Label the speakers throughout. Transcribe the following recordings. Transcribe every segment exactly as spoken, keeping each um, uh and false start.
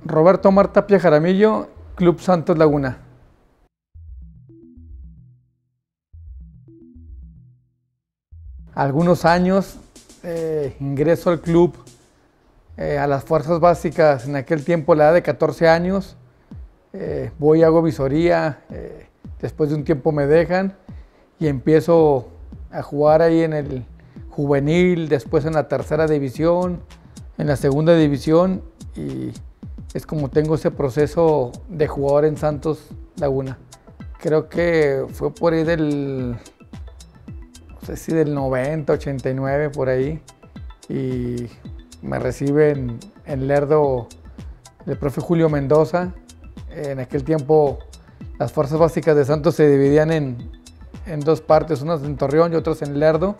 Speaker 1: Roberto Omar Tapia Jaramillo, Club Santos Laguna. Algunos años eh, ingreso al club eh, a las fuerzas básicas, en aquel tiempo la edad de catorce años, eh, voy, hago visoría, eh, después de un tiempo me dejan y empiezo a jugar ahí en el juvenil, después en la tercera división, en la segunda división, y es como tengo ese proceso de jugador en Santos Laguna. Creo que fue por ahí del, no sé si del noventa, ochenta y nueve, por ahí, y me reciben en Lerdo el profe Julio Mendoza. En aquel tiempo las fuerzas básicas de Santos se dividían en, en dos partes, unas en Torreón y otras en Lerdo,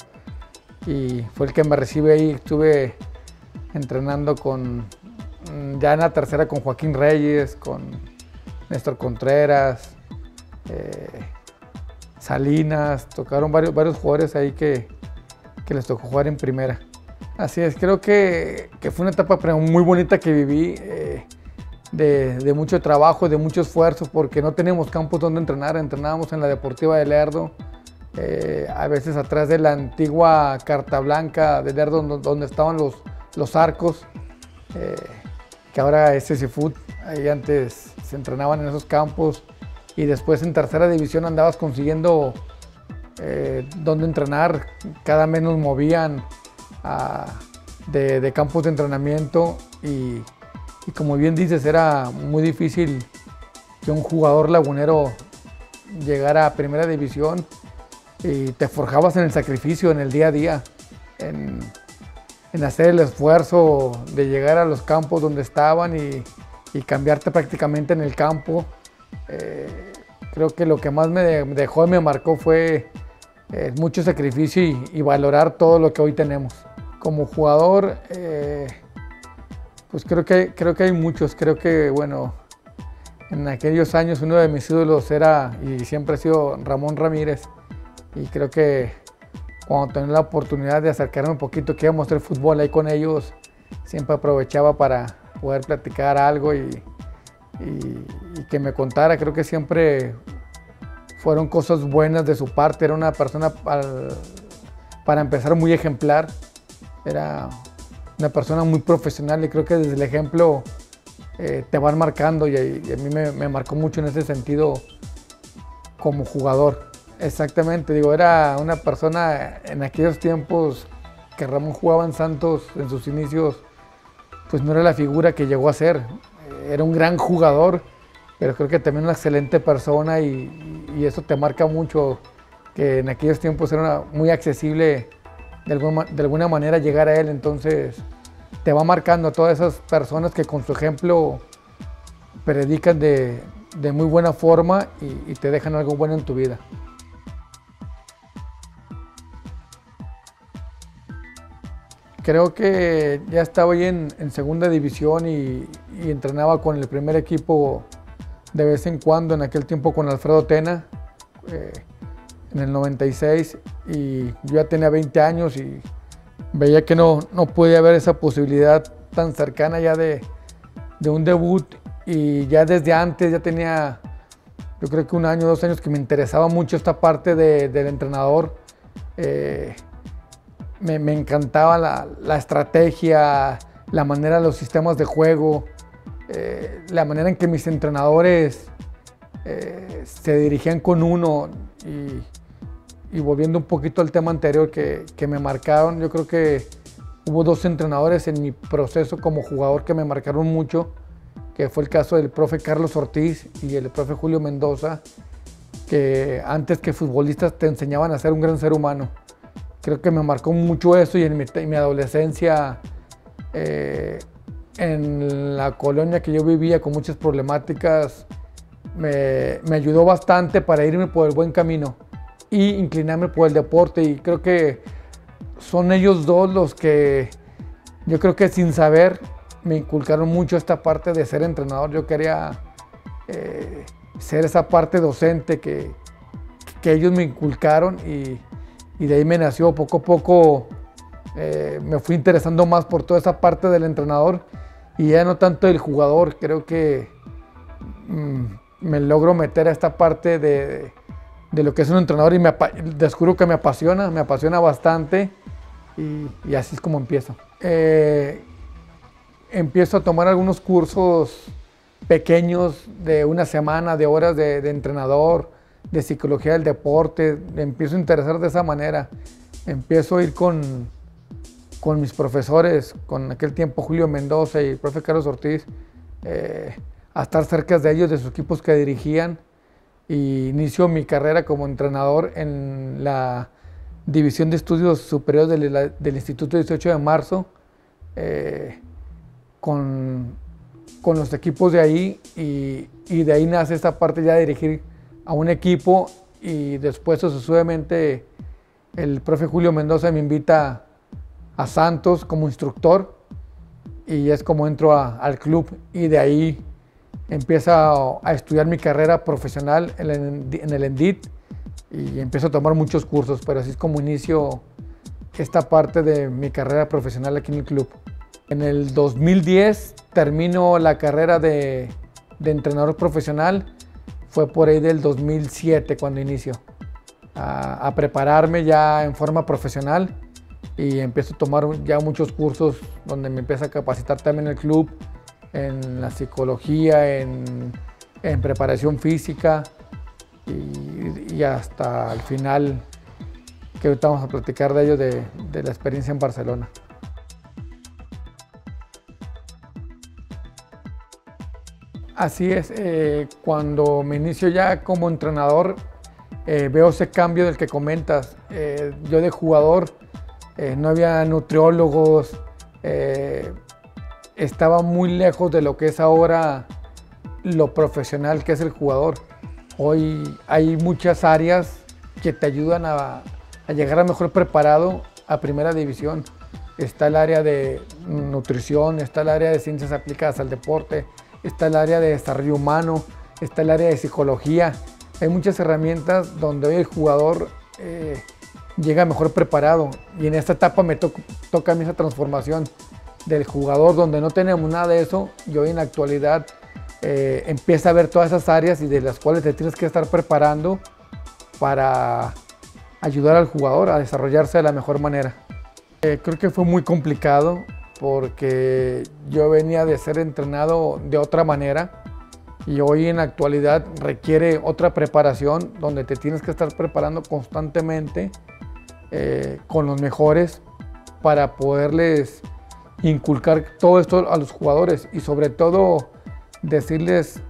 Speaker 1: y fue el que me recibe ahí. Estuve entrenando con, ya en la tercera, con Joaquín Reyes, con Néstor Contreras, eh, Salinas, tocaron varios, varios jugadores ahí que, que les tocó jugar en primera. Así es, creo que, que fue una etapa muy bonita que viví, eh, de, de mucho trabajo, de mucho esfuerzo, porque no teníamos campos donde entrenar, entrenábamos en la Deportiva de Lerdo, eh, a veces atrás de la antigua Carta Blanca de Lerdo, donde, donde estaban los, los arcos, eh, que ahora es S F U T, ahí antes se entrenaban en esos campos, y después en tercera división andabas consiguiendo eh, dónde entrenar. Cada mes nos movían a, de, de campos de entrenamiento, y, y como bien dices, era muy difícil que un jugador lagunero llegara a primera división, y te forjabas en el sacrificio, en el día a día, en, en hacer el esfuerzo de llegar a los campos donde estaban y, y cambiarte prácticamente en el campo. Eh, creo que lo que más me dejó y me marcó fue eh, mucho sacrificio y, y valorar todo lo que hoy tenemos. Como jugador, eh, pues creo que, creo que hay muchos. Creo que, bueno, en aquellos años uno de mis ídolos era y siempre ha sido Ramón Ramírez, y creo que cuando tenía la oportunidad de acercarme un poquito, que íbamos a hacer fútbol ahí con ellos, siempre aprovechaba para poder platicar algo y, y, y que me contara. Creo que siempre fueron cosas buenas de su parte. Era una persona, al, para empezar, muy ejemplar. Era una persona muy profesional, y creo que desde el ejemplo eh, te van marcando, y, y a mí me, me marcó mucho en ese sentido como jugador. Exactamente, digo, era una persona en aquellos tiempos que Ramón jugaba en Santos en sus inicios, pues no era la figura que llegó a ser. Era un gran jugador, pero creo que también una excelente persona, y, y eso te marca mucho, que en aquellos tiempos era una, muy accesible de alguna, de alguna manera llegar a él. Entonces te va marcando a todas esas personas que con su ejemplo predican de, de muy buena forma y, y te dejan algo bueno en tu vida. Creo que ya estaba ahí en, en segunda división y, y entrenaba con el primer equipo de vez en cuando, en aquel tiempo con Alfredo Tena, eh, en el noventa y seis, y yo ya tenía veinte años y veía que no, no podía haber esa posibilidad tan cercana ya de, de un debut, y ya desde antes ya tenía, yo creo que un año, dos años, que me interesaba mucho esta parte de, del entrenador. Eh, Me, me encantaba la, la estrategia, la manera, los sistemas de juego, eh, la manera en que mis entrenadores eh, se dirigían con uno. Y, y volviendo un poquito al tema anterior que, que me marcaron, yo creo que hubo dos entrenadores en mi proceso como jugador que me marcaron mucho, que fue el caso del profe Carlos Ortiz y el profe Julio Mendoza, que antes que futbolistas te enseñaban a ser un gran ser humano. Creo que me marcó mucho eso, y en mi, en mi adolescencia, eh, en la colonia que yo vivía con muchas problemáticas, me, me ayudó bastante para irme por el buen camino y inclinarme por el deporte. Y creo que son ellos dos los que, yo creo que sin saber, me inculcaron mucho esta parte de ser entrenador. Yo quería eh, ser esa parte docente que, que ellos me inculcaron, y Y de ahí me nació poco a poco, eh, me fui interesando más por toda esa parte del entrenador, y ya no tanto el jugador. Creo que mmm, me logro meter a esta parte de, de lo que es un entrenador y me, descubro que me apasiona, me apasiona bastante y, y así es como empiezo. Eh, empiezo a tomar algunos cursos pequeños de una semana, de horas de, de entrenador, de psicología del deporte. Me empiezo a interesar de esa manera. Empiezo a ir con, con mis profesores, con aquel tiempo Julio Mendoza y el profe Carlos Ortiz, eh, a estar cerca de ellos, de sus equipos que dirigían. Y inicio mi carrera como entrenador en la División de Estudios Superiores del, del Instituto dieciocho de marzo, eh, con, con los equipos de ahí, y, y de ahí nace esta parte ya de dirigir a un equipo, y después sucesivamente el profe Julio Mendoza me invita a Santos como instructor y es como entro a, al club, y de ahí empiezo a, a estudiar mi carrera profesional en el, en el ENDIT y empiezo a tomar muchos cursos, pero así es como inicio esta parte de mi carrera profesional aquí en el club. En el dos mil diez termino la carrera de, de entrenador profesional. Fue por ahí del dos mil siete cuando inicio a, a prepararme ya en forma profesional, y empiezo a tomar ya muchos cursos donde me empiezo a capacitar también en el club, en la psicología, en, en preparación física, y, y hasta el final, que ahorita vamos a platicar de ello, de, de la experiencia en Barcelona. Así es, eh, cuando me inicio ya como entrenador, eh, veo ese cambio del que comentas. Eh, yo de jugador, eh, no había nutriólogos, eh, estaba muy lejos de lo que es ahora lo profesional que es el jugador. Hoy hay muchas áreas que te ayudan a, a llegar a mejor preparado a primera división. Está el área de nutrición, está el área de ciencias aplicadas al deporte, está el área de desarrollo humano, está el área de psicología. Hay muchas herramientas donde hoy el jugador eh, llega mejor preparado, y en esta etapa me to toca a mí esa transformación del jugador donde no tenemos nada de eso, y hoy en la actualidad eh, empieza a ver todas esas áreas y de las cuales te tienes que estar preparando para ayudar al jugador a desarrollarse de la mejor manera. Eh, creo que fue muy complicado, porque yo venía de ser entrenado de otra manera y hoy en la actualidad requiere otra preparación donde te tienes que estar preparando constantemente eh, con los mejores para poderles inculcar todo esto a los jugadores, y sobre todo decirles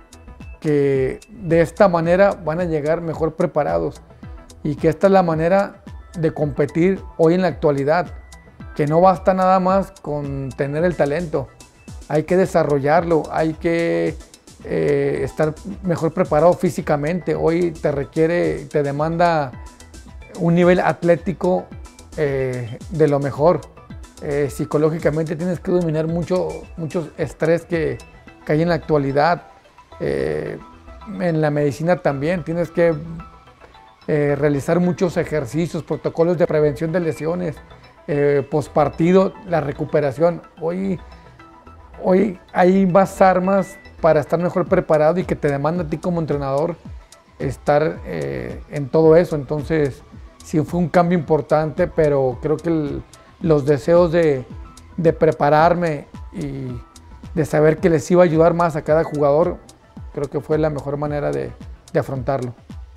Speaker 1: que de esta manera van a llegar mejor preparados y que esta es la manera de competir hoy en la actualidad. Que no basta nada más con tener el talento, hay que desarrollarlo, hay que eh, estar mejor preparado físicamente. Hoy te requiere, te demanda un nivel atlético eh, de lo mejor. Eh, psicológicamente tienes que dominar mucho, mucho estrés que, que hay en la actualidad. Eh, en la medicina también tienes que eh, realizar muchos ejercicios, protocolos de prevención de lesiones. Eh, postpartido, la recuperación. Hoy, hoy hay más armas para estar mejor preparado y que te demanda a ti como entrenador estar eh, en todo eso. Entonces, sí fue un cambio importante, pero creo que el, los deseos de, de prepararme y de saber que les iba a ayudar más a cada jugador, creo que fue la mejor manera de, de afrontarlo.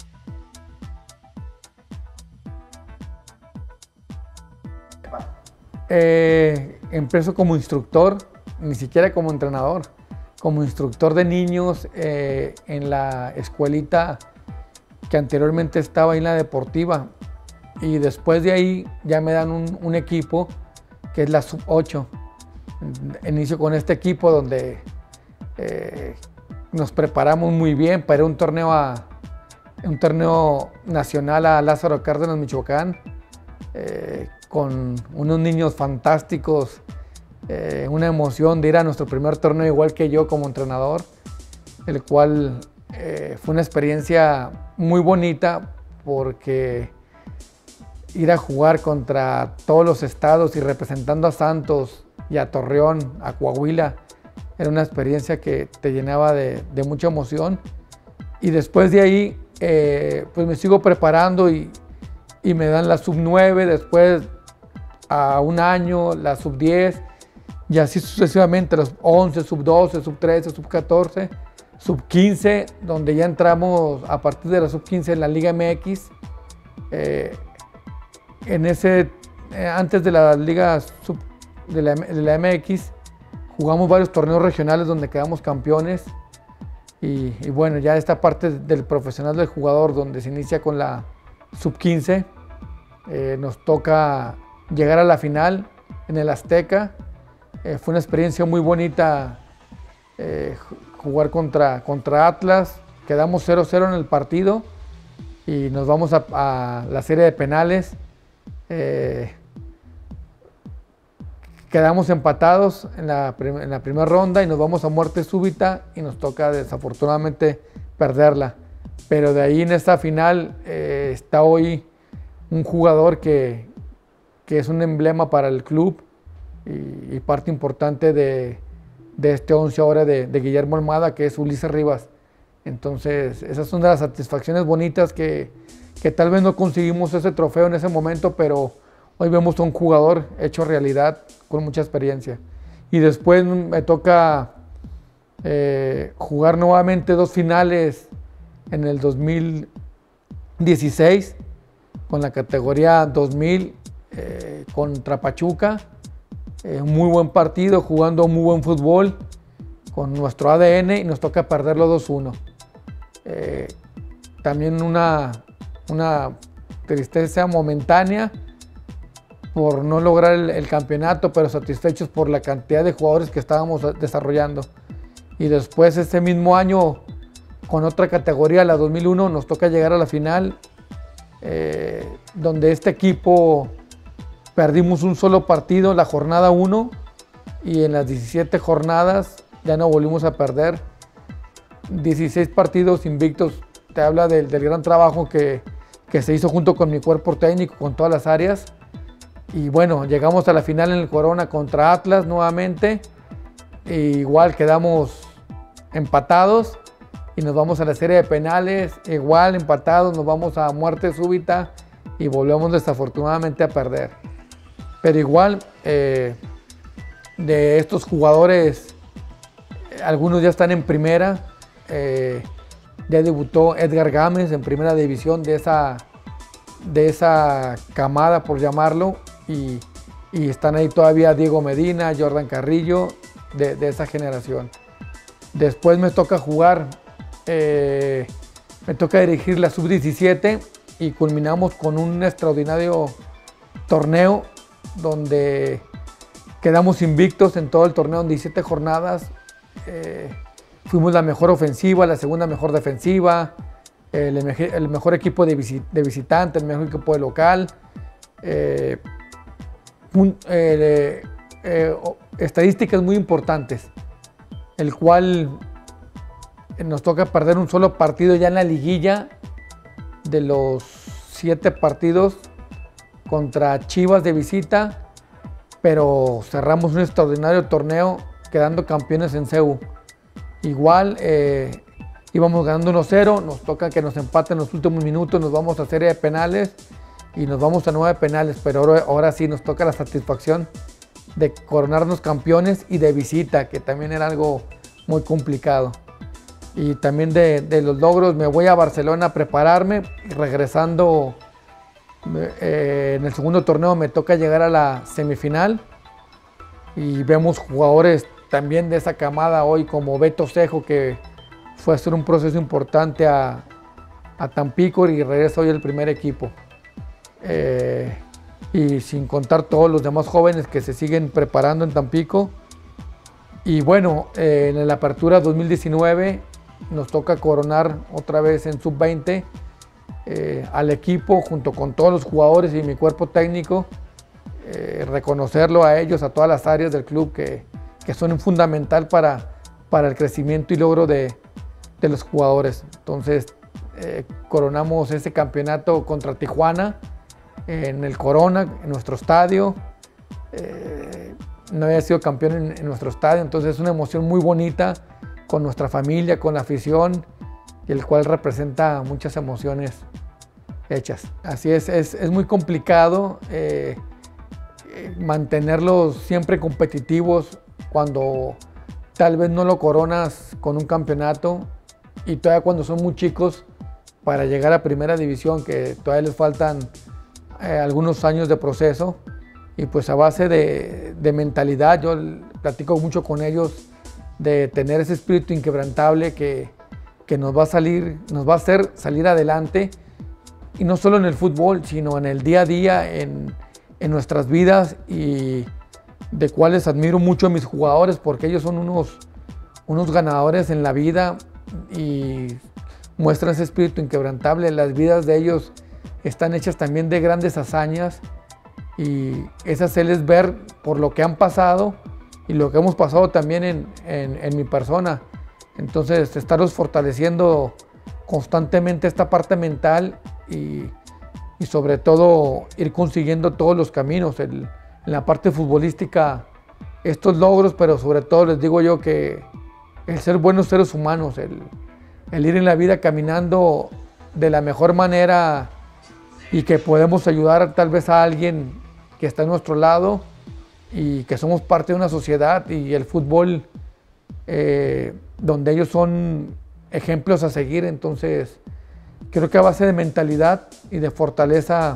Speaker 1: Eh, empiezo como instructor, ni siquiera como entrenador, como instructor de niños eh, en la escuelita que anteriormente estaba ahí en la deportiva, y después de ahí ya me dan un, un equipo que es la sub ocho. Inicio con este equipo donde eh, nos preparamos muy bien para un torneo, a, un torneo nacional a Lázaro Cárdenas, Michoacán. Eh, con unos niños fantásticos, eh, una emoción de ir a nuestro primer torneo igual que yo como entrenador, el cual eh, fue una experiencia muy bonita, porque ir a jugar contra todos los estados y representando a Santos y a Torreón, a Coahuila, Era una experiencia que te llenaba de, de mucha emoción. Y después de ahí, eh, pues me sigo preparando y, y me dan la sub nueve, después a un año la sub diez, y así sucesivamente, los once, sub doce, sub trece, sub catorce, sub quince, donde ya entramos a partir de la sub quince en la Liga M X. Eh, en ese, eh, antes de la Liga sub, de, la, de la M X, jugamos varios torneos regionales donde quedamos campeones. Y, y bueno, ya esta parte del profesional del jugador, donde se inicia con la sub quince, eh, nos toca llegar a la final en el Azteca. Eh, fue una experiencia muy bonita eh, jugar contra, contra Atlas. Quedamos cero cero en el partido y nos vamos a, a la serie de penales. Eh, quedamos empatados en la, en la primera ronda y nos vamos a muerte súbita y nos toca desafortunadamente perderla. Pero de ahí en esta final eh, está hoy un jugador que, que es un emblema para el club y, y parte importante de, de este once ahora de, de Guillermo Almada, que es Ulises Rivas. Entonces esas son de las satisfacciones bonitas que, que tal vez no conseguimos ese trofeo en ese momento, pero hoy vemos a un jugador hecho realidad con mucha experiencia. Y después me toca eh, jugar nuevamente dos finales en el dos mil dieciséis con la categoría dos mil eh, contra Pachuca. Eh, muy buen partido, jugando muy buen fútbol con nuestro A D N y nos toca perderlo dos uno. Eh, también una, una tristeza momentánea por no lograr el, el campeonato, pero satisfechos por la cantidad de jugadores que estábamos desarrollando. Y después ese mismo año, con otra categoría, la dos mil uno, nos toca llegar a la final, eh, donde este equipo perdimos un solo partido, la jornada uno, y en las diecisiete jornadas ya no volvimos a perder. dieciséis partidos invictos, te habla del, del gran trabajo que, que se hizo junto con mi cuerpo técnico, con todas las áreas. Y bueno, llegamos a la final en el Corona contra Atlas nuevamente. E igual quedamos empatados y nos vamos a la serie de penales, igual empatados, nos vamos a muerte súbita y volvemos desafortunadamente a perder. Pero igual, eh, de estos jugadores, algunos ya están en primera. Eh, ya debutó Edgar Gámez en primera división de esa, de esa camada, por llamarlo. Y, y están ahí todavía Diego Medina, Jordan Carrillo, de, de esa generación. Después me toca jugar, eh, me toca dirigir la sub diecisiete y culminamos con un extraordinario torneo donde quedamos invictos en todo el torneo en diecisiete jornadas. Eh, fuimos la mejor ofensiva, la segunda mejor defensiva, el, el mejor equipo de, visit, de visitante, el mejor equipo de local. Eh, un, eh, eh, estadísticas muy importantes, el cual nos toca perder un solo partido ya en la liguilla de los siete partidos contra Chivas de visita, pero cerramos un extraordinario torneo quedando campeones en C E U. Igual eh, íbamos ganando uno cero, nos toca que nos empaten en los últimos minutos, nos vamos a serie de penales y nos vamos a nueve penales, pero ahora, ahora sí nos toca la satisfacción de coronarnos campeones y de visita, que también era algo muy complicado. Y también de, de los logros, me voy a Barcelona a prepararme y regresando eh, en el segundo torneo me toca llegar a la semifinal y vemos jugadores también de esa camada hoy como Beto Cejo, que fue a hacer un proceso importante a, a Tampico y regresa hoy el primer equipo. Eh, y sin contar todos los demás jóvenes que se siguen preparando en Tampico. Y bueno, eh, en la apertura dos mil diecinueve nos toca coronar otra vez en sub veinte eh, al equipo junto con todos los jugadores y mi cuerpo técnico, eh, reconocerlo a ellos, a todas las áreas del club que, que son fundamental para, para el crecimiento y logro de, de los jugadores. Entonces eh, coronamos ese campeonato contra Tijuana en el Corona, en nuestro estadio. Eh, no había sido campeón en, en nuestro estadio, entonces es una emoción muy bonita con nuestra familia, con la afición, y el cual representa muchas emociones hechas. Así es, es, es muy complicado eh, mantenerlos siempre competitivos cuando tal vez no lo coronas con un campeonato, y todavía cuando son muy chicos para llegar a primera división, que todavía les faltan eh, algunos años de proceso, y pues a base de, de mentalidad, yo platico mucho con ellos de tener ese espíritu inquebrantable que, que nos va a salir, nos va a hacer salir adelante, y no solo en el fútbol, sino en el día a día, en, en nuestras vidas, y de cuales admiro mucho a mis jugadores, porque ellos son unos, unos ganadores en la vida y muestran ese espíritu inquebrantable. Las vidas de ellos están hechas también de grandes hazañas, y es hacerles ver por lo que han pasado y lo que hemos pasado también en, en, en mi persona. Entonces, estarlos fortaleciendo constantemente esta parte mental, y, y sobre todo ir consiguiendo todos los caminos. El, en la parte futbolística, estos logros, pero sobre todo les digo yo que el ser buenos seres humanos, el, el ir en la vida caminando de la mejor manera, y que podemos ayudar tal vez a alguien que está a nuestro lado, y que somos parte de una sociedad, y el fútbol eh, donde ellos son ejemplos a seguir. Entonces creo que a base de mentalidad y de fortaleza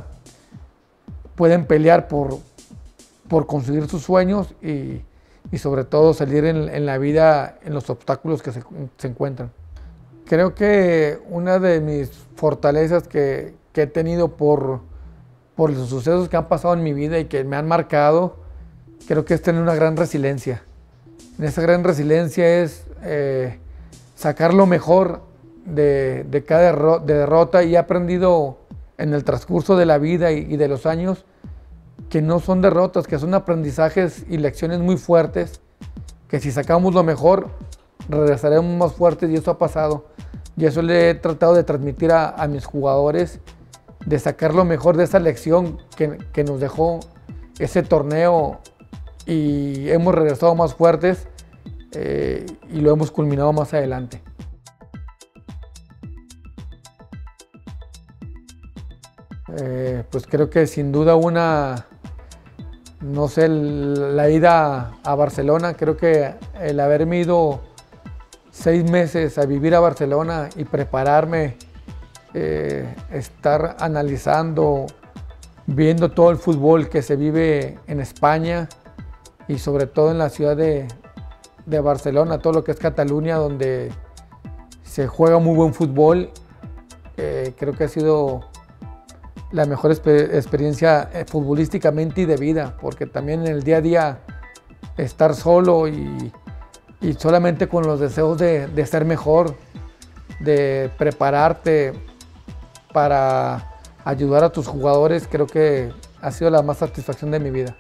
Speaker 1: pueden pelear por, por conseguir sus sueños, y, y sobre todo salir en, en la vida en los obstáculos que se, se encuentran. Creo que una de mis fortalezas que, que he tenido por, por los sucesos que han pasado en mi vida y que me han marcado, creo que es tener una gran resiliencia. En esa gran resiliencia es eh, sacar lo mejor de, de cada derro de derrota, y he aprendido en el transcurso de la vida y, y de los años que no son derrotas, que son aprendizajes y lecciones muy fuertes, que si sacamos lo mejor regresaremos más fuertes, y eso ha pasado. Y eso le he tratado de transmitir a, a mis jugadores, de sacar lo mejor de esa lección que, que nos dejó ese torneo, y hemos regresado más fuertes eh, y lo hemos culminado más adelante. Eh, pues creo que sin duda una, no sé, la ida a Barcelona. Creo que el haberme ido seis meses a vivir a Barcelona y prepararme, eh, estar analizando, viendo todo el fútbol que se vive en España, y sobre todo en la ciudad de, de Barcelona, todo lo que es Cataluña, donde se juega muy buen fútbol. Eh, creo que ha sido la mejor exper experiencia eh, futbolísticamente y de vida, porque también en el día a día estar solo y, y solamente con los deseos de, de ser mejor, de prepararte para ayudar a tus jugadores, creo que ha sido la más satisfacción de mi vida.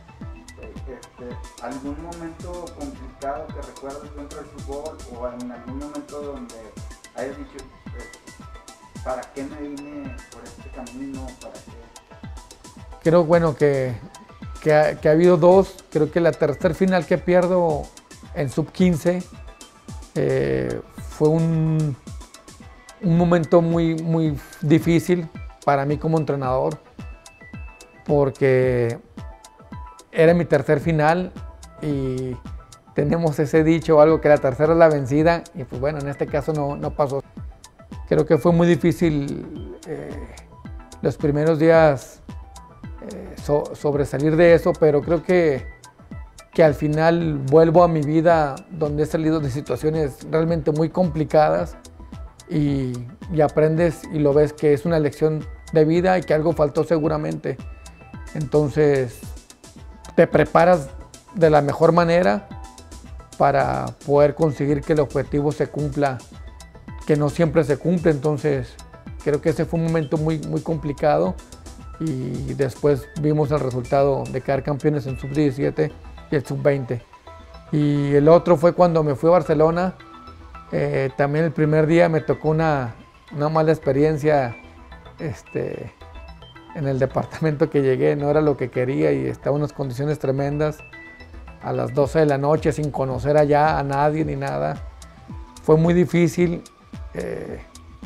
Speaker 2: Este, ¿algún momento complicado que recuerdes dentro del fútbol, o en algún momento donde hayas dicho, eh, ¿para qué me vine por este camino? ¿Para qué?
Speaker 1: Creo, bueno, que, que, ha, que ha habido dos. Creo que la tercer final que pierdo en sub quince eh, fue un, un momento muy, muy difícil para mí como entrenador, porque era mi tercer final, y tenemos ese dicho o algo que la tercera es la vencida, y pues bueno, en este caso no, no pasó. Creo que fue muy difícil eh, los primeros días eh, so, sobresalir de eso, pero creo que, que al final vuelvo a mi vida, donde he salido de situaciones realmente muy complicadas, y, y aprendes y lo ves que es una lección de vida y que algo faltó seguramente. Entonces te preparas de la mejor manera para poder conseguir que el objetivo se cumpla, que no siempre se cumple. Entonces creo que ese fue un momento muy, muy complicado, y después vimos el resultado de quedar campeones en sub diecisiete y el sub veinte. Y el otro fue cuando me fui a Barcelona. Eh, también el primer día me tocó una, una mala experiencia. Este, en el departamento que llegué no era lo que quería, y estaba en unas condiciones tremendas, a las doce de la noche sin conocer allá a nadie ni nada. Fue muy difícil eh,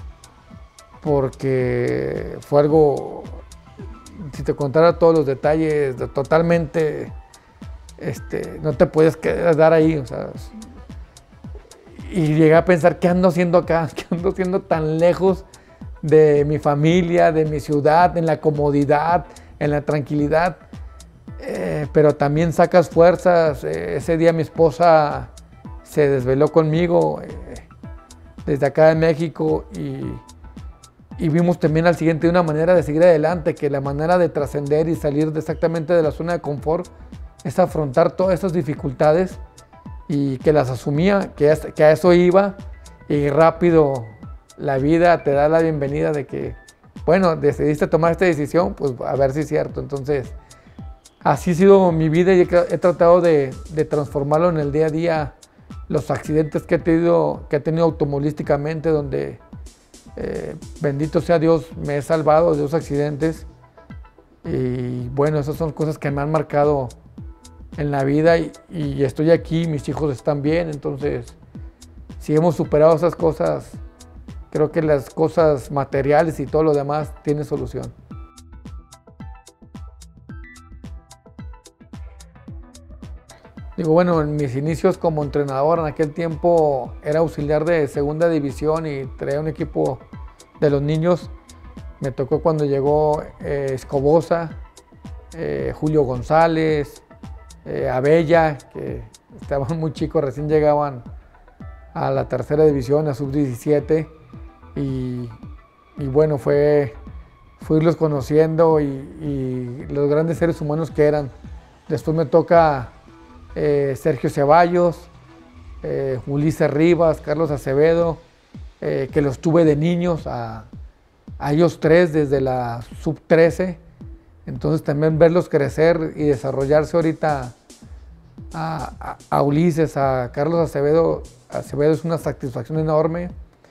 Speaker 1: porque fue algo, si te contara todos los detalles, de totalmente, este, no te puedes quedar ahí. O sea, y llegué a pensar, ¿qué ando haciendo acá? ¿Qué ando haciendo tan lejos de mi familia, de mi ciudad, en la comodidad, en la tranquilidad? Eh, pero también sacas fuerzas. Eh, ese día mi esposa se desveló conmigo eh, desde acá de México y, y vimos también al siguiente una manera de seguir adelante, que la manera de trascender y salir de exactamente de la zona de confort es afrontar todas esas dificultades y que las asumía, que, es, que a eso iba, y rápido la vida te da la bienvenida de que, bueno, decidiste tomar esta decisión, pues a ver si es cierto. Entonces, así ha sido mi vida y he, he tratado de, de transformarlo en el día a día. Los accidentes que he tenido, que he tenido automovilísticamente, donde, eh, bendito sea Dios, me he salvado de esos accidentes. Y bueno, esas son cosas que me han marcado en la vida y, y estoy aquí, mis hijos están bien. Entonces, si hemos superado esas cosas, creo que las cosas materiales y todo lo demás tienen solución. Digo, bueno, en mis inicios como entrenador, en aquel tiempo era auxiliar de segunda división y traía un equipo de los niños. Me tocó cuando llegó eh, Escobosa, eh, Julio González, eh, Abella, que estaban muy chicos, recién llegaban a la tercera división, a sub diecisiete. Y, y bueno, fue, fue irlos conociendo y, y los grandes seres humanos que eran. Después me toca eh, Sergio Ceballos, eh, Ulises Rivas, Carlos Acevedo, eh, que los tuve de niños a, a ellos tres desde la sub trece. Entonces también verlos crecer y desarrollarse ahorita a, a, a Ulises, a Carlos Acevedo, Acevedo es una satisfacción enorme.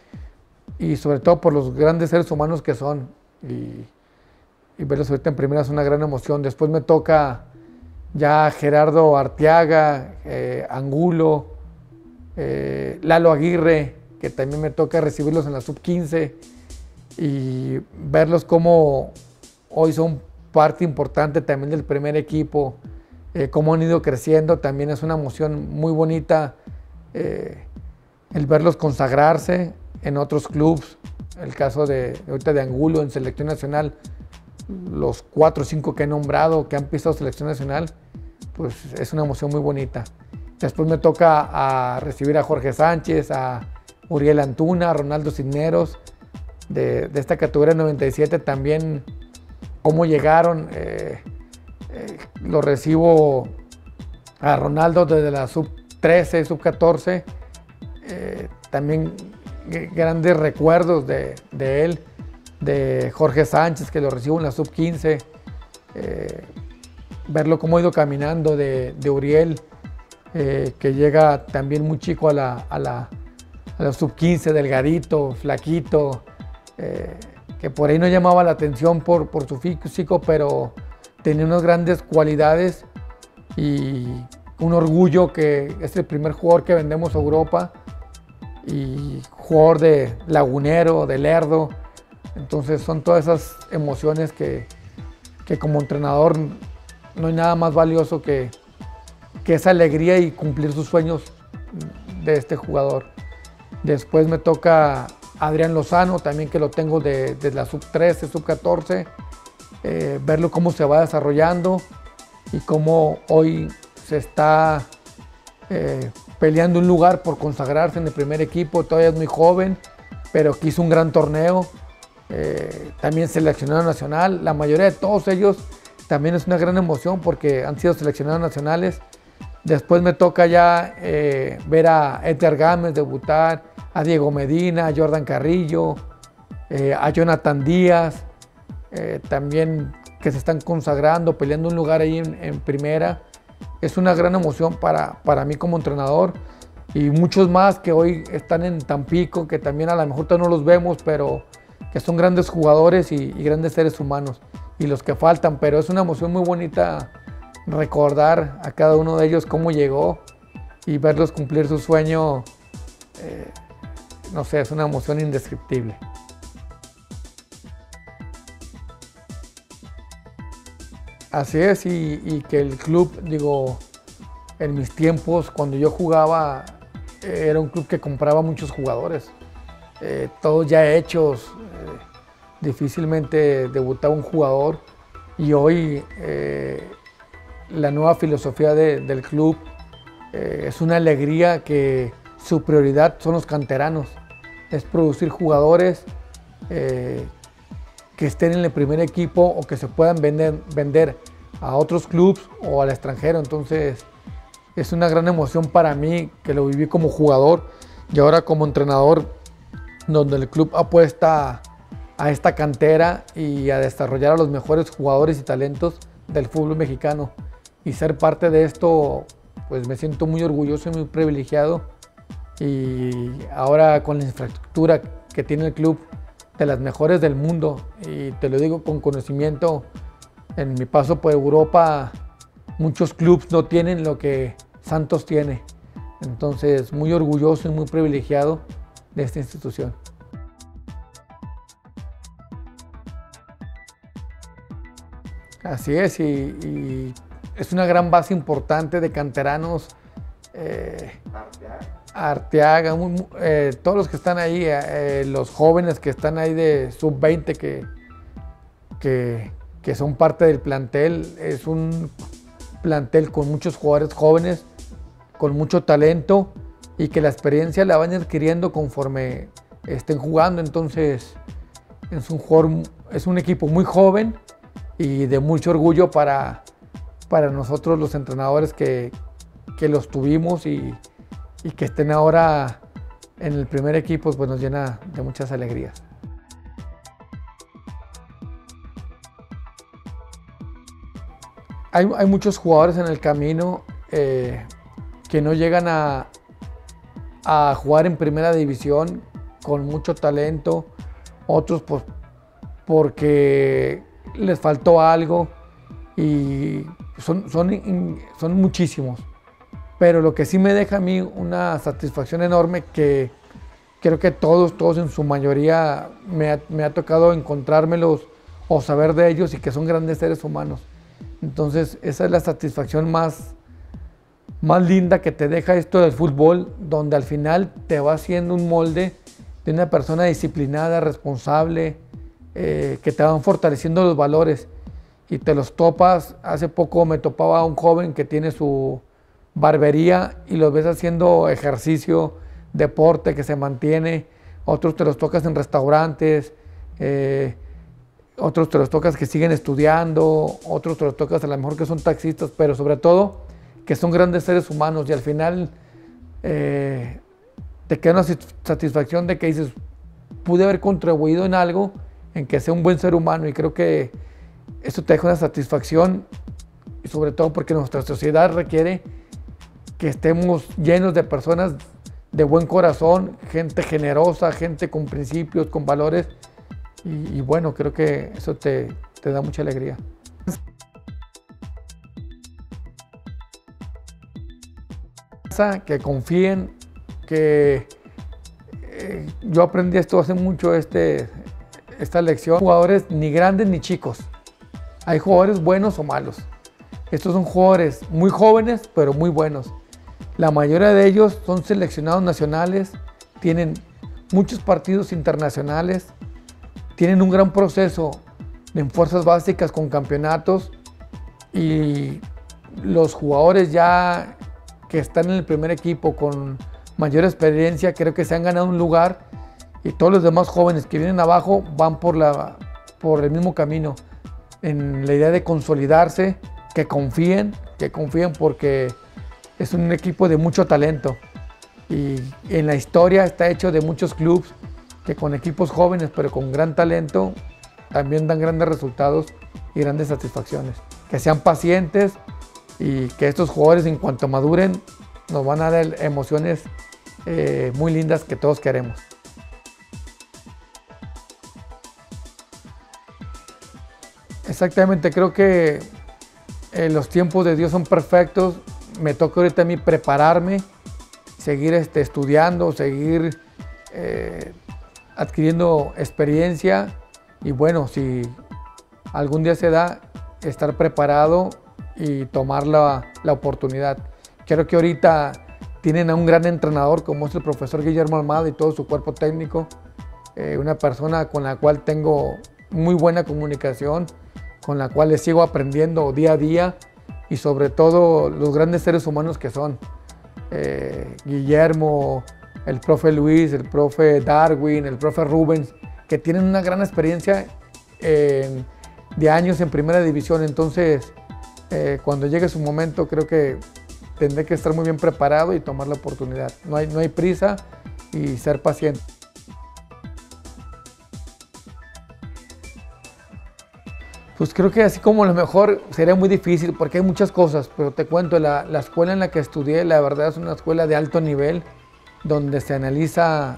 Speaker 1: Y sobre todo por los grandes seres humanos que son. Y, y verlos ahorita en primera es una gran emoción. Después me toca ya Gerardo Arteaga, eh, Angulo, eh, Lalo Aguirre, que también me toca recibirlos en la sub quince. Y verlos como hoy son parte importante también del primer equipo, eh, cómo han ido creciendo, también es una emoción muy bonita. Eh, el verlos consagrarse en otros clubes, el caso de ahorita de Angulo en selección nacional, los cuatro o cinco que he nombrado que han pisado selección nacional, pues es una emoción muy bonita. Después me toca a recibir a Jorge Sánchez, a Uriel Antuna, a Ronaldo Cisneros, de, de esta categoría noventa y siete también, cómo llegaron. Eh, eh, lo recibo a Ronaldo desde la sub trece, sub catorce, eh, también grandes recuerdos de, de él, de Jorge Sánchez, que lo recibo en la sub quince, eh, verlo cómo ha ido caminando, de, de Uriel, eh, que llega también muy chico a la, a la, a la sub quince, delgadito, flaquito, eh, que por ahí no llamaba la atención por, por su físico, pero tenía unas grandes cualidades y un orgullo que es el primer jugador que vendemos a Europa y jugador de Lagunero, de Lerdo. Entonces son todas esas emociones que, que como entrenador no hay nada más valioso que, que esa alegría y cumplir sus sueños de este jugador. Después me toca Adrián Lozano, también que lo tengo de, de la sub trece, sub catorce, eh, verlo cómo se va desarrollando y cómo hoy se está eh, peleando un lugar por consagrarse en el primer equipo. Todavía es muy joven, pero que hizo un gran torneo, eh, también seleccionado nacional. La mayoría de todos ellos también es una gran emoción porque han sido seleccionados nacionales. Después me toca ya eh, ver a Edgar Gámez debutar, a Diego Medina, a Jordan Carrillo, eh, a Jonathan Díaz, eh, también que se están consagrando, peleando un lugar ahí en, en primera. Es una gran emoción para, para mí como entrenador, y muchos más que hoy están en Tampico, que también a lo mejor no los vemos, pero que son grandes jugadores y, y grandes seres humanos, y los que faltan, pero es una emoción muy bonita recordar a cada uno de ellos cómo llegó y verlos cumplir su sueño, eh, no sé, es una emoción indescriptible. Así es, y, y que el club, digo, en mis tiempos, cuando yo jugaba, eh, era un club que compraba muchos jugadores, eh, todos ya hechos, eh, difícilmente debutaba un jugador, y hoy eh, la nueva filosofía de, del club eh, es una alegría que su prioridad son los canteranos, es producir jugadores eh, que estén en el primer equipo o que se puedan vender, vender a otros clubes o al extranjero. Entonces es una gran emoción para mí, que lo viví como jugador y ahora como entrenador, donde el club apuesta a esta cantera y a desarrollar a los mejores jugadores y talentos del fútbol mexicano. Y ser parte de esto, pues me siento muy orgulloso y muy privilegiado. Y ahora con la infraestructura que tiene el club, de las mejores del mundo, y te lo digo con conocimiento, en mi paso por Europa muchos clubes no tienen lo que Santos tiene. Entonces muy orgulloso y muy privilegiado de esta institución. Así es, y, y es una gran base importante de canteranos. Eh, Arteaga, muy, eh, todos los que están ahí, eh, los jóvenes que están ahí de sub veinte que, que, que son parte del plantel. Es un plantel con muchos jugadores jóvenes, con mucho talento y que la experiencia la van adquiriendo conforme estén jugando. Entonces es un, jugador, es un equipo muy joven y de mucho orgullo para, para nosotros los entrenadores que, que los tuvimos, y y que estén ahora en el primer equipo, pues nos llena de muchas alegrías. Hay, hay muchos jugadores en el camino eh, que no llegan a, a jugar en primera división con mucho talento, otros pues porque les faltó algo, y son, son, son muchísimos. Pero lo que sí me deja a mí una satisfacción enorme, que creo que todos, todos en su mayoría me ha, me ha tocado encontrármelos o saber de ellos, y que son grandes seres humanos. Entonces esa es la satisfacción más, más linda que te deja esto del fútbol, donde al final te va haciendo un molde de una persona disciplinada, responsable, eh, que te van fortaleciendo los valores y te los topas. Hace poco me topaba a un joven que tiene su barbería y los ves haciendo ejercicio, deporte, que se mantiene. Otros te los tocas en restaurantes, eh, otros te los tocas que siguen estudiando, otros te los tocas a lo mejor que son taxistas, pero sobre todo que son grandes seres humanos, y al final eh, te queda una satisfacción de que dices, pude haber contribuido en algo, en que sea un buen ser humano, y creo que eso te deja una satisfacción, y sobre todo porque nuestra sociedad requiere que estemos llenos de personas de buen corazón, gente generosa, gente con principios, con valores, y, y bueno, creo que eso te, te da mucha alegría. Que confíen, que eh, yo aprendí esto hace mucho, este, esta lección. Jugadores ni grandes ni chicos, hay jugadores buenos o malos. Estos son jugadores muy jóvenes pero muy buenos. La mayoría de ellos son seleccionados nacionales, tienen muchos partidos internacionales, tienen un gran proceso en fuerzas básicas con campeonatos, y los jugadores ya que están en el primer equipo con mayor experiencia creo que se han ganado un lugar, y todos los demás jóvenes que vienen abajo van por, la, por el mismo camino, en la idea de consolidarse, que confíen, que confíen porque es un equipo de mucho talento, y en la historia está hecho de muchos clubes que con equipos jóvenes pero con gran talento también dan grandes resultados y grandes satisfacciones. Que sean pacientes y que estos jugadores, en cuanto maduren, nos van a dar emociones eh, muy lindas que todos queremos. Exactamente, creo que eh, los tiempos de Dios son perfectos. Me toca ahorita a mí prepararme, seguir este, estudiando, seguir eh, adquiriendo experiencia y bueno, si algún día se da, estar preparado y tomar la, la oportunidad. Creo que ahorita tienen a un gran entrenador como es el profesor Guillermo Almada y todo su cuerpo técnico, eh, una persona con la cual tengo muy buena comunicación, con la cual les sigo aprendiendo día a día y sobre todo los grandes seres humanos que son. Eh, Guillermo, el profe Luis, el profe Darwin, el profe Rubens, que tienen una gran experiencia eh, de años en primera división. Entonces, eh, cuando llegue su momento, creo que tendré que estar muy bien preparado y tomar la oportunidad. No hay, no hay prisa y ser paciente. Pues creo que así como lo mejor sería muy difícil porque hay muchas cosas, pero te cuento, la, la escuela en la que estudié, la verdad es una escuela de alto nivel, donde se analiza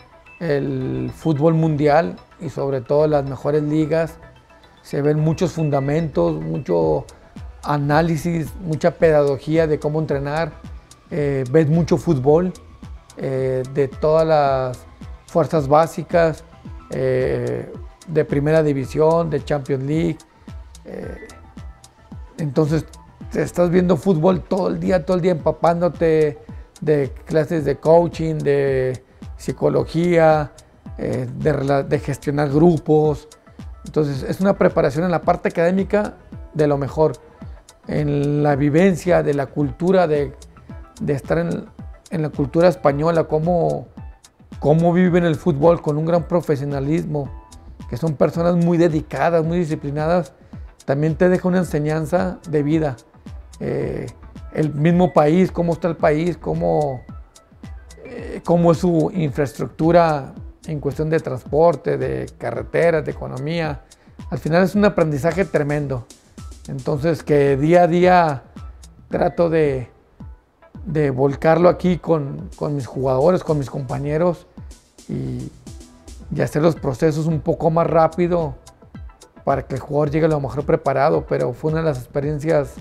Speaker 1: el fútbol mundial y sobre todo las mejores ligas. Se ven muchos fundamentos, mucho análisis, mucha pedagogía de cómo entrenar. Eh, ves mucho fútbol eh, de todas las fuerzas básicas, eh, de primera división, de Champions League. Eh, entonces te estás viendo fútbol todo el día, todo el día empapándote de clases de coaching, de psicología, eh, de, de gestionar grupos. Entonces es una preparación en la parte académica de lo mejor, en la vivencia de la cultura, de, de estar en, en la cultura española, cómo, cómo viven el fútbol con un gran profesionalismo, que son personas muy dedicadas, muy disciplinadas. También te deja una enseñanza de vida. Eh, el mismo país, cómo está el país, cómo, eh, cómo es su infraestructura en cuestión de transporte, de carreteras, de economía. Al final es un aprendizaje tremendo. Entonces, que día a día trato de, de volcarlo aquí con, con mis jugadores, con mis compañeros y, y hacer los procesos un poco más rápido para que el jugador llegue lo mejor preparado. Pero fue una de las experiencias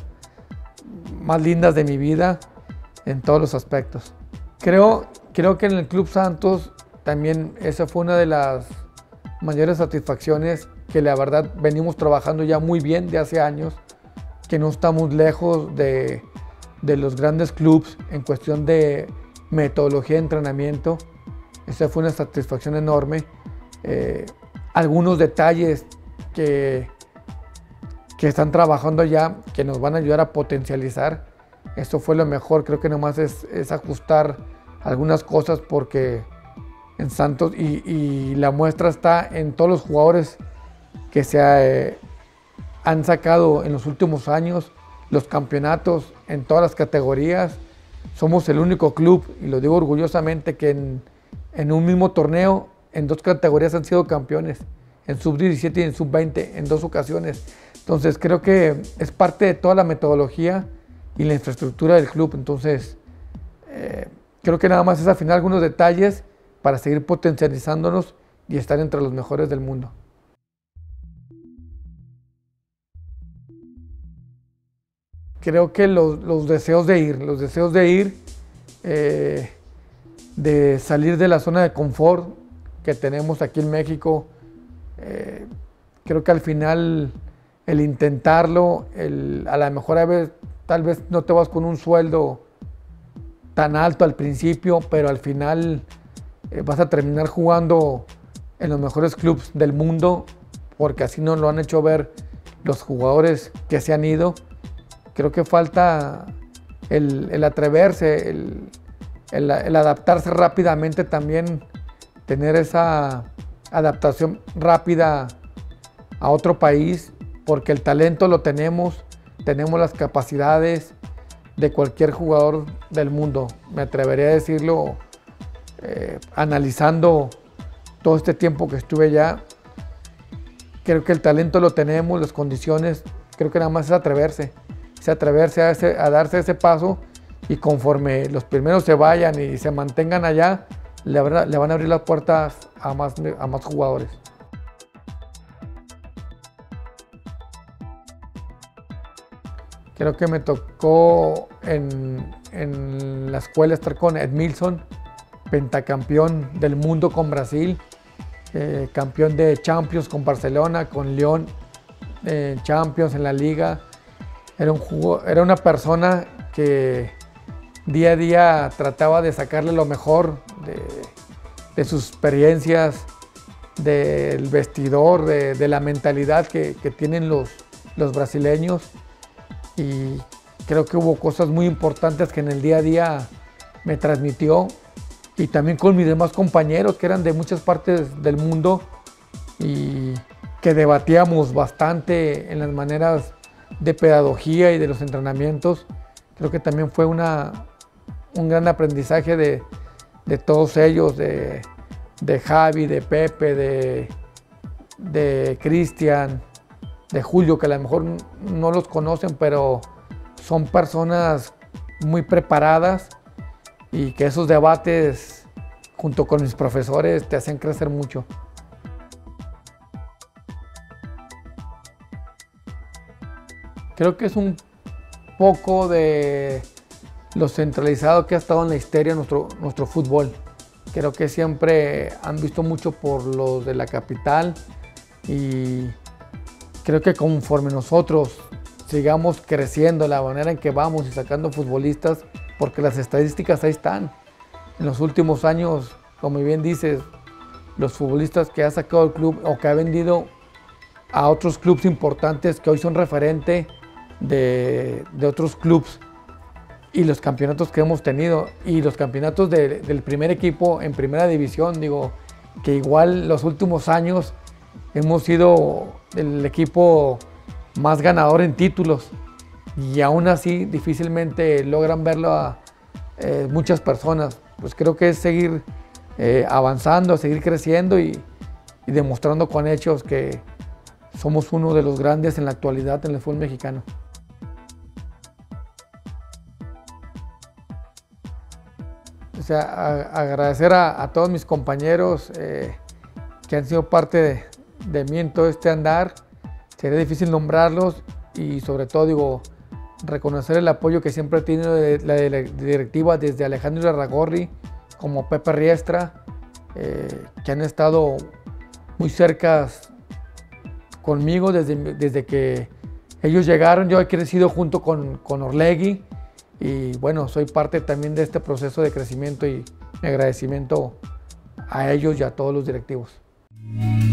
Speaker 1: más lindas de mi vida en todos los aspectos. Creo, creo que en el Club Santos también esa fue una de las mayores satisfacciones, que la verdad venimos trabajando ya muy bien de hace años, que no estamos lejos de, de los grandes clubes en cuestión de metodología de entrenamiento. Esa fue una satisfacción enorme. Eh, algunos detalles que, que están trabajando ya, que nos van a ayudar a potencializar. Eso fue lo mejor. Creo que nomás es, es ajustar algunas cosas, porque en Santos, y, y la muestra está en todos los jugadores que se eh, han sacado en los últimos años, los campeonatos en todas las categorías. Somos el único club, y lo digo orgullosamente, que en, en un mismo torneo, en dos categorías han sido campeones, en sub diecisiete y en sub veinte, en dos ocasiones. Entonces creo que es parte de toda la metodología y la infraestructura del club. Entonces eh, creo que nada más es afinar algunos detalles para seguir potencializándonos y estar entre los mejores del mundo. Creo que los, los deseos de ir, los deseos de ir, eh, de salir de la zona de confort que tenemos aquí en México. Eh, creo que al final el intentarlo, el, a lo mejor a veces, tal vez no te vas con un sueldo tan alto al principio, pero al final eh, vas a terminar jugando en los mejores clubes del mundo, porque así nos lo han hecho ver los jugadores que se han ido. Creo que falta el, el atreverse, el, el, el adaptarse rápidamente también, tener esa adaptación rápida a otro país, porque el talento lo tenemos, tenemos las capacidades de cualquier jugador del mundo. Me atrevería a decirlo, eh, analizando todo este tiempo que estuve allá. Creo que el talento lo tenemos, las condiciones, creo que nada más es atreverse. Es atreverse a, ese, a darse ese paso, y conforme los primeros se vayan y se mantengan allá, le, le van a abrir las puertas a más, a más jugadores. Creo que me tocó en, en la escuela estar con Edmilson, pentacampeón del mundo con Brasil, eh, campeón de Champions con Barcelona, con León, eh, Champions en la liga. Era, un jugo, era una persona que día a día trataba de sacarle lo mejor de, de sus experiencias, del vestidor, de, de la mentalidad que, que tienen los, los brasileños. Y creo que hubo cosas muy importantes que en el día a día me transmitió, y también con mis demás compañeros que eran de muchas partes del mundo y que debatíamos bastante en las maneras de pedagogía y de los entrenamientos. Creo que también fue una, un gran aprendizaje de, de todos ellos, de, de Javi, de Pepe, de, de Cristian, de Julio, que a lo mejor no los conocen, pero son personas muy preparadas, y que esos debates junto con mis profesores te hacen crecer mucho. Creo que es un poco de lo centralizado que ha estado en la historia nuestro, nuestro fútbol. Creo que siempre han visto mucho por los de la capital, y creo que conforme nosotros sigamos creciendo la manera en que vamos y sacando futbolistas, porque las estadísticas ahí están. En los últimos años, como bien dices, los futbolistas que ha sacado el club o que ha vendido a otros clubes importantes que hoy son referente de, de otros clubes, y los campeonatos que hemos tenido y los campeonatos de, del primer equipo en primera división, digo, que igual los últimos años hemos sido el equipo más ganador en títulos, y aún así difícilmente logran verlo a eh, muchas personas. Pues creo que es seguir eh, avanzando, seguir creciendo y, y demostrando con hechos que somos uno de los grandes en la actualidad en el fútbol mexicano. O sea, a, agradecer a, a todos mis compañeros eh, que han sido parte de, de mí en todo este andar. Sería difícil nombrarlos, y sobre todo digo, reconocer el apoyo que siempre ha tenido de la directiva, desde Alejandro Irarrágorri como Pepe Riestra, eh, que han estado muy cerca conmigo desde, desde que ellos llegaron. Yo he crecido junto con, con Orlegui, y bueno, soy parte también de este proceso de crecimiento, y mi agradecimiento a ellos y a todos los directivos.